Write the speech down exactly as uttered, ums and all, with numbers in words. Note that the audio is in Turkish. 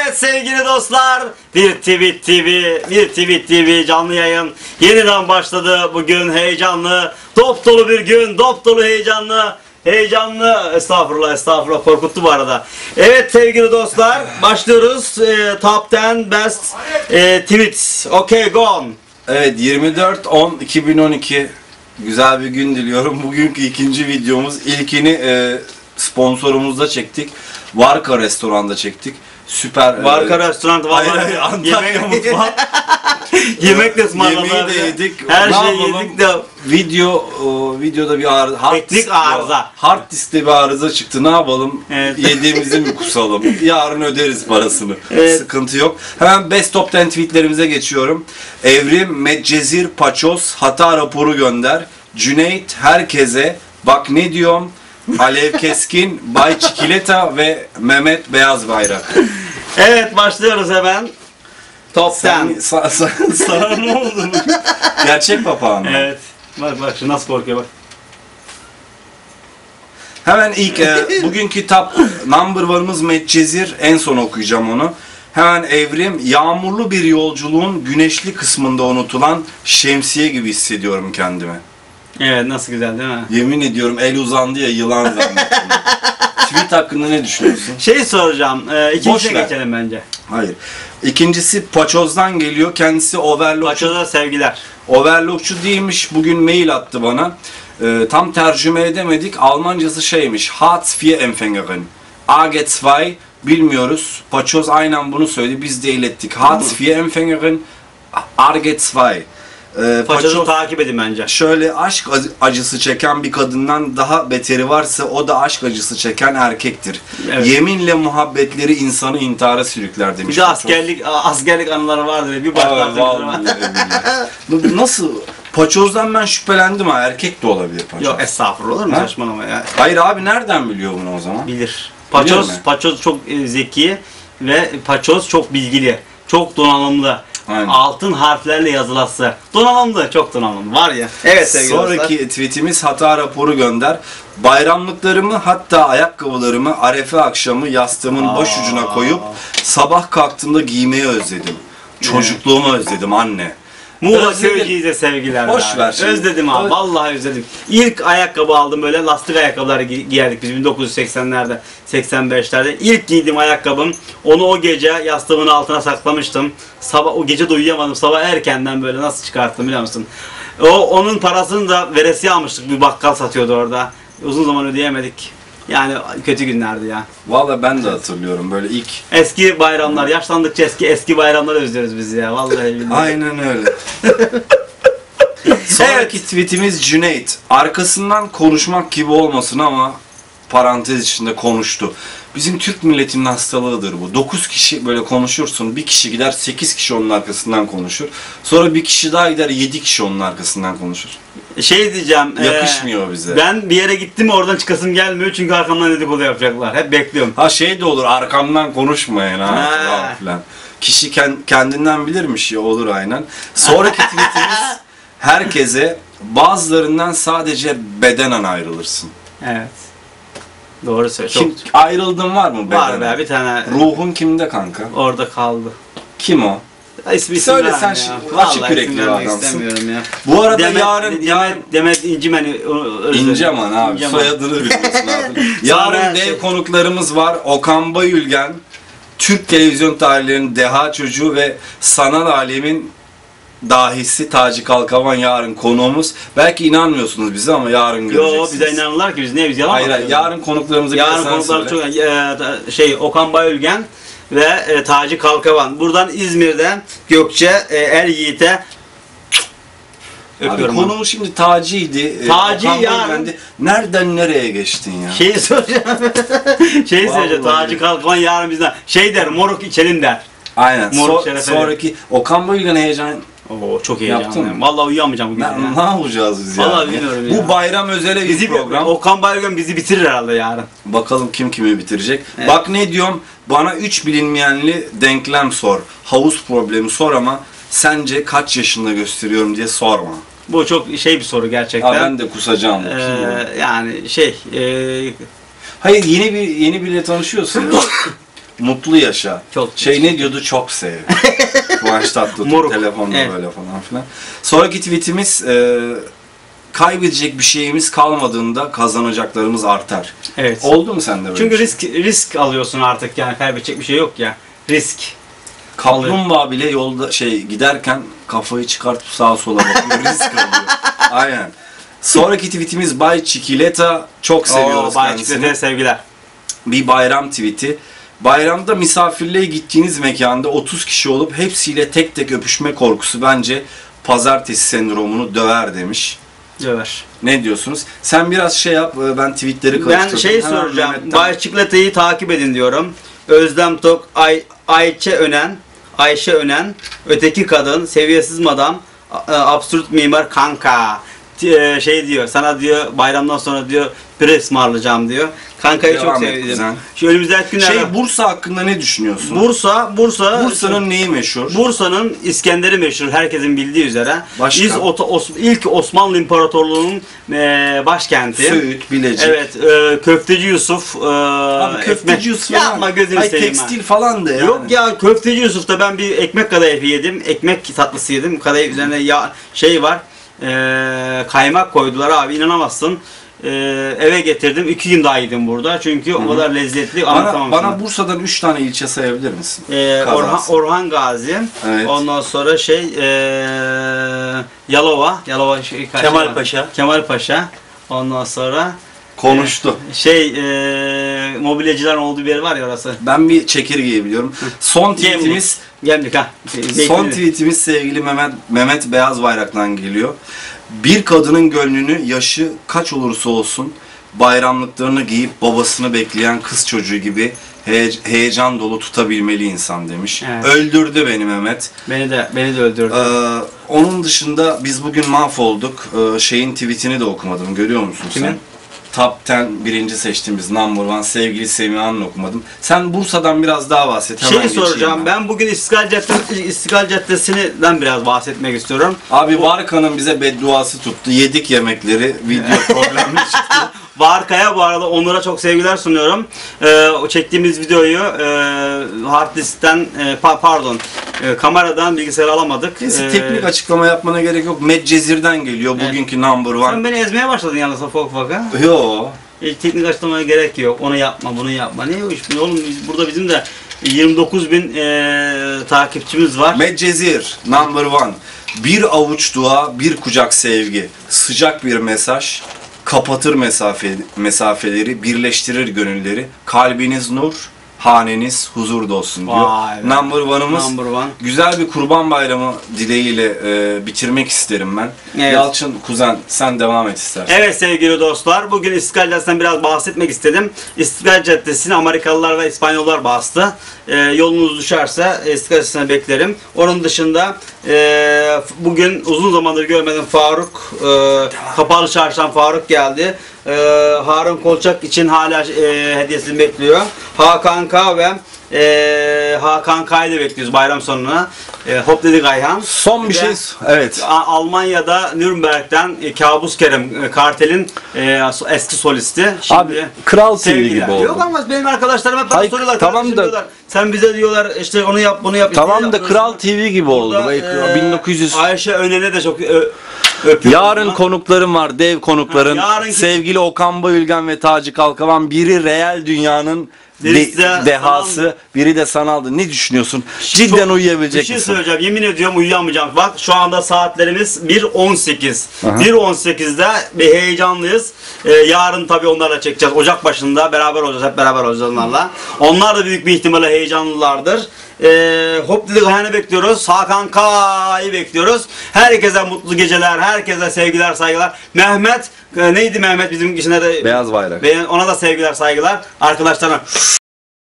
Evet sevgili dostlar, bir Tweet T V, bir Tweet T V canlı yayın yeniden başladı. Bugün heyecanlı, dop dolu bir gün, dop dolu heyecanlı, heyecanlı, estağfurullah estağfurullah korkuttu bu arada. Evet sevgili dostlar, başlıyoruz. E, Top on Best e, Tweets. Okay, go on. Evet, yirmi dört on iki bin on iki güzel bir gün diliyorum. Bugünkü ikinci videomuz. İlkini e, sponsorumuzda çektik. Varka restoranda çektik. Süper. Varka e, restoran vallahi hayır, hayır, Antalya mutfağı. Yemek de ısmarladılar. Yemeği de yedik. Her Ne şeyi yapalım? yedik de. Video o, videoda bir arıza, hard Teknik disk- arıza. Hard diskte bir arıza çıktı. Ne yapalım? Evet. Yediğimizi mi kusalım? Yarın öderiz parasını. Evet. Sıkıntı yok. Hemen Best Top on tweetlerimize geçiyorum. Evrim, Medcezir, Paçoz, hata raporu gönder. Cüneyt, herkese. Bak ne diyorum. Alev Keskin, Bay Çikileta ve Mehmet Beyaz Bayrak. Evet başlıyoruz hemen. Top Sen, on. sa, sa, sana ne oldu? Gerçek papağan mı? Evet. Bak bak şu nasıl korkuyor bak. Hemen ilk e, bugünkü top number one'ımız Medcezir. En son okuyacağım onu. Hemen Evrim, yağmurlu bir yolculuğun güneşli kısmında unutulan şemsiye gibi hissediyorum kendimi. Evet nasıl güzel değil mi? Yemin ediyorum el uzandı ya yılan zannettim. Tweet hakkında ne düşünüyorsun? Şey soracağım. E, ikincisine ver. geçelim bence. Hayır. İkincisi Paçoz'dan geliyor. Kendisi overlockçu. Paçoza sevgiler. Overlockçu değilmiş. Bugün mail attı bana. Ee, tam tercüme edemedik. Almancası şeymiş. Hartz vier Empfängerin. A G iki bilmiyoruz. Paçoz aynen bunu söyledi. Biz de ilettik. Hartz vier Empfängerin A G iki. Ee, Paçozu Paçoz takip edin bence. şöyle aşk acısı çeken bir kadından daha beteri varsa o da aşk acısı çeken erkektir. Evet. Yeminle muhabbetleri insanı intihara sürükler demiş. Bir de Paçoz. askerlik askerlik anıları vardır. Bir Aa, başlar. vallahi billahi. Bu nasıl? Paçoz'dan ben şüphelendim ha. Erkek de olabilir Paçoz. Yok estağfurullah olur mu Ha? saçmalama ya. Hayır abi nereden biliyor bunu o zaman? Bilir. Paçoz, mi? Paçoz çok e, zeki ve Paçoz çok bilgili. Çok donanımlı. Aynen. Altın harflerle yazılası. Donanımlı, çok donanımlı. Var ya. Evet sevgili Sonraki dostlar. tweetimiz hata raporu gönder. Bayramlıklarımı hatta ayakkabılarımı arefe akşamı yastığımın Aa. başucuna koyup sabah kalktığımda giymeyi özledim. Çocukluğumu özledim anne. Muğla Özledim. Köyceğiz'e sevgiler. Boş abi. ver şimdi. Özledim abi. Evet. Vallahi özledim. İlk ayakkabı aldım böyle lastik ayakkabıları gi- giyerdik biz bin dokuz yüz seksenlerde, seksen beşlerde. İlk giydiğim ayakkabım. Onu o gece yastığımın altına saklamıştım. Sabah o gece de uyuyamadım. Sabah erkenden böyle nasıl çıkarttım biliyor musun? O onun parasını da veresiye almıştık. Bir bakkal satıyordu orada. Uzun zaman ödeyemedik. Yani kötü günlerdi ya. Valla ben de hatırlıyorum böyle ilk. Eski bayramlar, yaşlandıkça eski eski bayramları özlüyoruz biz ya. Vallahi billahi. Aynen öyle. Sonraki tweetimiz Cüneyt. Arkasından konuşmak gibi olmasın ama parantez içinde konuştu. Bizim Türk milletinin hastalığıdır bu. dokuz kişi böyle konuşursun. Bir kişi gider sekiz kişi onun arkasından konuşur. Sonra bir kişi daha gider yedi kişi onun arkasından konuşur. Şey diyeceğim. Yakışmıyor e, bize. Ben bir yere gittim oradan çıkasım gelmiyor çünkü arkamdan dedikodu yapacaklar. Hep bekliyorum. Ha şey de olur arkamdan konuşmayın ha, Ha. falan filan. Kişi kend- kendinden bilirmiş ya olur aynen. Sonraki tweetimiz herkese bazılarından sadece bedenen ayrılırsın. Evet. Doğru söylüyor. Kim, Çok ayrıldın var mı bedenen? var be bir tane Ruhun kimde kanka? orada kaldı. Kim o? İsmi Söyle isim sen verme şimdi, ya. açık Vallahi yürekli isim bir vermek adamsın. istemiyorum ya. Bu arada Demet, yarın Demet, yarın Demet İncimen'i özledim. İnceman abi İnceman. soyadını bilmiyorsun abi. Sonra Yarın dev şey- konuklarımız var. Okan Bayülgen, Türk televizyon tarihlerinin deha çocuğu ve sanat alemin dahisi Taci Kalkavan yarın konuğumuz. Belki inanmıyorsunuz bize ama yarın Yo göreceksiniz. bize inanırlar ki biz niye biz yalan Hayır, mı hayır atıyoruz? yarın konuklarımızı Yarın bir de sen konuklar söyle. çok e, şey Okan Bayülgen ve e, Taci Kalkavan. Buradan İzmir'den Gökçe e, Er Yiğit'e Abi öpüyorum. konuğu şimdi Taci'ydi. Taci Okan yarın- Bayülgen'di. Nereden nereye geçtin ya? Şeyi soracağım. Şeyi söyleyeceğim. Vallahi. Taci Kalkavan yarın bizden şey der, moruk içelim der. Aynen. Moruk So- şerefe sonraki Okan Bayülgen heyecan. Oo çok Yaptın heyecanlıyım. mı? Vallahi uyuyamayacağım bugün. Ne, ya. ne yapacağız biz ya? Vallahi bilmiyorum ya. Bu bayram özele bir Bizi program. Okan Bayülgen bizi bitirir herhalde yarın. Bakalım kim kimi bitirecek. Evet. Bak ne diyorum. Bana üç bilinmeyenli denklem sor. Havuz problemi sor ama sence kaç yaşında gösteriyorum diye sorma. Bu çok şey bir soru gerçekten. Ha, ben de kusacağım. Ee, yani şey e, Hayır yeni bir yeni biriyle tanışıyorsun. mutlu yaşa. Çok şey ne diyordu? Çok sev. Kıvanç Tatlıtuğ Moruk. telefonla Evet. böyle falan filan. Sonraki tweetimiz e, kaybedecek bir şeyimiz kalmadığında kazanacaklarımız artar. Evet. Oldu mu sende böyle? Çünkü bir şey? risk risk alıyorsun artık, yani kaybedecek bir şey yok ya. Risk. Kaplumbağa bile yolda şey giderken kafayı çıkartıp sağa sola bakıyor, risk alıyor. Aynen. Sonraki tweetimiz Bay Çikileta. Çok seviyoruz Oo, Bay kendisini. Çiklet'e sevgiler. Bir bayram tweeti. Bayramda misafirliğe gittiğiniz mekanda otuz kişi olup hepsiyle tek tek öpüşme korkusu bence pazartesi sendromunu döver demiş. Döver. Ne diyorsunuz? Sen biraz şey yap, ben tweetleri karıştırdım. Ben şey Hemen soracağım. Mehmet'ten- Bay Çiklet'i takip edin diyorum. Özlem Tok, Ay, Ayçe Önen, Ayşe Önen, öteki kadın, seviyesiz madam, a- absürt mimar kanka. T- Şey diyor, sana diyor bayramdan sonra diyor bir ısmarlayacağım diyor. Kankayı Devam çok et sevdim. kuzen. Şu önümüzdeki günlerde Şey Bursa hakkında ne düşünüyorsun? Bursa, Bursa, Bursa'nın neyi meşhur? Bursa'nın İskender'i meşhur, herkesin bildiği üzere. Başka? Biz Ota- Os- ilk Osmanlı İmparatorluğu'nun e, başkenti. Söğüt, Bilecik. Evet, e, Köfteci Yusuf. E, Abi köfteci ekmek- Yusuf falan. Yapma gözünü Ay, seveyim. ha. tekstil falan da yani. Yok ya, Köfteci Yusuf'ta ben bir ekmek kadayıfı yedim. Ekmek tatlısı yedim. Kadayıf üzerine ya şey var. E, kaymak koydular abi, inanamazsın. E, eve getirdim. iki gün daha yedim burada. Çünkü o kadar lezzetli. Bana, anlatamam bana sana. Bursa'dan üç tane ilçe sayabilir misin? Ee, Kazası. Orhan, Orhan Gazi, Evet. ondan sonra şey ee, Yalova, Yalova şey, kaç- Kemal Paşa. Kemal Paşa, ondan sonra Konuştu. şey ee, mobilyacıların olduğu bir yer var ya orası. Ben bir çekirgeyi biliyorum. Son tweetimiz Gemlik ha. Son tweetimiz sevgili Mehmet Mehmet Beyaz Bayrak'tan geliyor. Bir kadının gönlünü yaşı kaç olursa olsun bayramlıklarını giyip babasını bekleyen kız çocuğu gibi he- heyecan dolu tutabilmeli insan demiş. Evet. Öldürdü beni Mehmet. Beni de beni de öldürdü. Ee, onun dışında biz bugün mahvolduk. Ee, şeyin tweetini de okumadım. Görüyor musun Kimin? sen? Top on birinci seçtiğimiz number one sevgili Semiha'nın okumadım. Sen Bursa'dan biraz daha bahset. Hemen Şey geçeyim soracağım, ben bugün İstiklal Caddesi, İstiklal Caddesi'nden biraz bahsetmek istiyorum. Abi Varka'nın bize bedduası tuttu. Yedik yemekleri. Video problemli çıktı. Varka'ya bu arada Onur'a çok sevgiler sunuyorum. Ee, o çektiğimiz videoyu e, hard diskten e, pa- pardon e, kameradan bilgisayara alamadık. Neyse Ee, teknik açıklama yapmana gerek yok. Medcezir'den geliyor bugünkü number one. Sen beni ezmeye başladın yalnız ufak ufak ha. Yo. Hiç teknik açıklamaya gerek yok. Onu yapma, bunu yapma. Ne o iş? Oğlum biz, burada bizim de yirmi dokuz bin e, takipçimiz var. Medcezir number one. Bir avuç dua, bir kucak sevgi. Sıcak bir mesaj. Kapatır mesafe, mesafeleri, birleştirir gönülleri. Kalbiniz nur, haneniz huzurda olsun diyor. Vay be. Number one'ımız Number one. güzel bir kurban bayramı dileğiyle e, bitirmek isterim ben. Evet. Yalçın kuzen sen devam et istersen. Evet sevgili dostlar, bugün İstiklal Caddesi'nden biraz bahsetmek istedim. İstiklal Caddesi'ni Amerikalılar ve İspanyollar bastı. Ee, yolunuz düşerse İstiklal Caddesi'ne beklerim. Onun dışında e, bugün uzun zamandır görmedim Faruk, e, Kapalı Çarşı'dan Faruk geldi. E, Harun Kolçak için hala e, hediyesini bekliyor. Hakan K ve e, Hakan K'yı da bekliyoruz bayram sonuna. E, hop dedik Ayhan. Son bir Ve- şey. Evet. A- Almanya'da Nürnberg'den e, Kabus Kerem e, Kartel'in e, so- eski solisti. Şimdi Abi, Kral T V sevgiler. gibi oldu. Yok ama benim arkadaşlarım hep bana Hayır, soruyorlar. tamam kardeşim da- diyorlar, sen bize diyorlar işte onu yap bunu yap. Tamam işte da yapıyorsun. Kral T V gibi oldu. Burada, Belki e, bin dokuz yüz Ayşe Önen'e de çok ö- öpüyorum. Yarın Ama konuklarım var, dev konukların. Ha, yarınki- Sevgili Okan Bayülgen ve Taci Kalkavan. Biri real dünyanın Birisi de- de dehası, sanaldı. biri de sanaldı. Ne düşünüyorsun? Cidden Çok- uyuyabilecek Bir şey misin? söyleyeceğim. Yemin ediyorum uyuyamayacağım. Bak şu anda saatlerimiz bir on sekiz. Aha. bir on sekizde bir heyecanlıyız. Ee, yarın tabii onlarla çekeceğiz. Ocak başında beraber olacağız. Hep beraber olacağız onlarla. Onlar da büyük bir ihtimalle heyecanlılardır. Ee, hop dedik Ayhan'ı bekliyoruz. Hakan K'yı bekliyoruz. Herkese mutlu geceler. Herkese sevgiler, saygılar. Mehmet e, neydi Mehmet bizim işine de Beyaz bayrak. Ve ona da sevgiler, saygılar. Arkadaşlarına